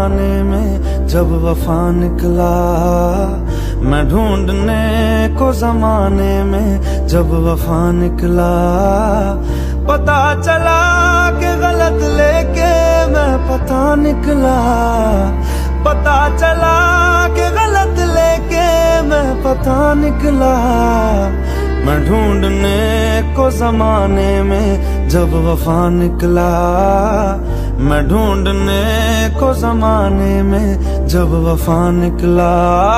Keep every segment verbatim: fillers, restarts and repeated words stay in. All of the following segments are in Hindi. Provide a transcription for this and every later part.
जमाने में जब वफा निकला, मैं ढूंढने को जमाने में जब वफा निकला। पता चला कि गलत लेके मैं पता निकला, पता चला कि गलत लेके मैं पता निकला। मैं ढूंढने को जमाने में जब वफा निकला, मैं ढूंढने को जमाने में जब वफा निकला।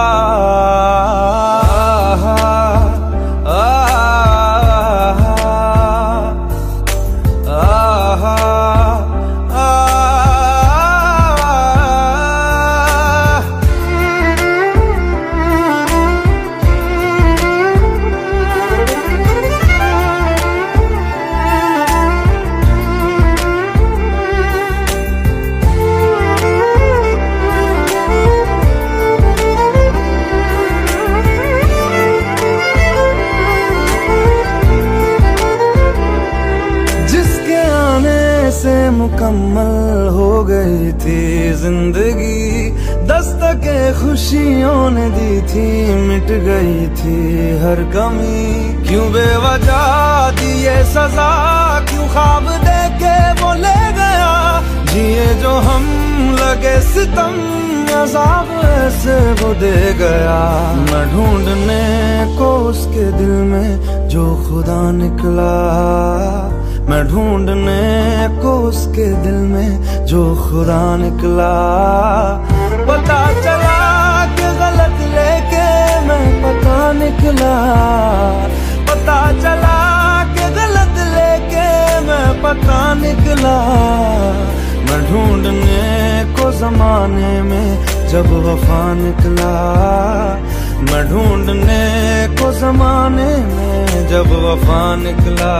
से मुकम्मल हो गई थी जिंदगी, दस्तके खुशियों ने दी थी, मिट गई थी हर कमी। क्यों बेवजह दी ये सजा, क्यों ख्वाब देके वो ले गया, जिए जो हम लगे सितम, अज़ाब ऐसे वो दे गया। मैं ढूंढने को उसके दिल में जो खुदा निकला, मैं ढूंढने को उसके दिल में जो खुदा निकला। पता चला कि गलत लेके मैं पता निकला, पता चला कि गलत लेके मैं पता निकला। मैं ढूंढने को जमाने में जब वफा निकला, मैं ढूंढने को जमाने में जब वफा निकला।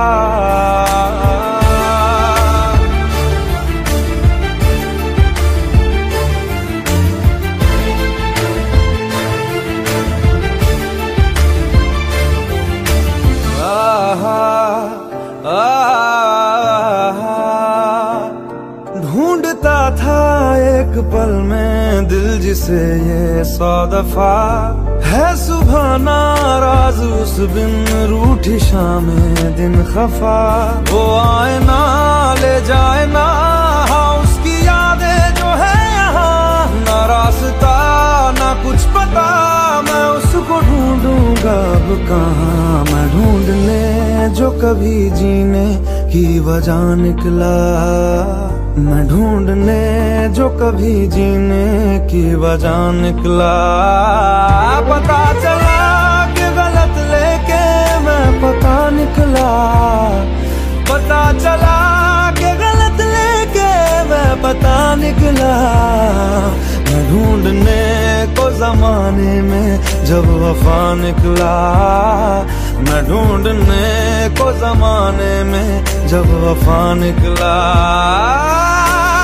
ढूंढता था एक पल में दिल जिसे ये सौ दफा, है सुबह नाराज उस बिन रूठी शामें दिन खफा। वो आए ना ले जाए ना, हाँ उसकी यादें जो है यहाँ, ना रास्ता ना कुछ पता, मैं उसको ढूंढूंगा अब कहाँ। मैं ढूंढने जो कभी जीने की वजह निकला, मैं ढूंढने जो कभी जीने की वजह निकला। पता चला कि गलत लेके मैं पता निकला, पता चला कि गलत लेके मैं पता निकला। मैं ढूंढने को जमाने में जब वफा निकला, मैं ढूंढने को जमाने में जब वफा निकला।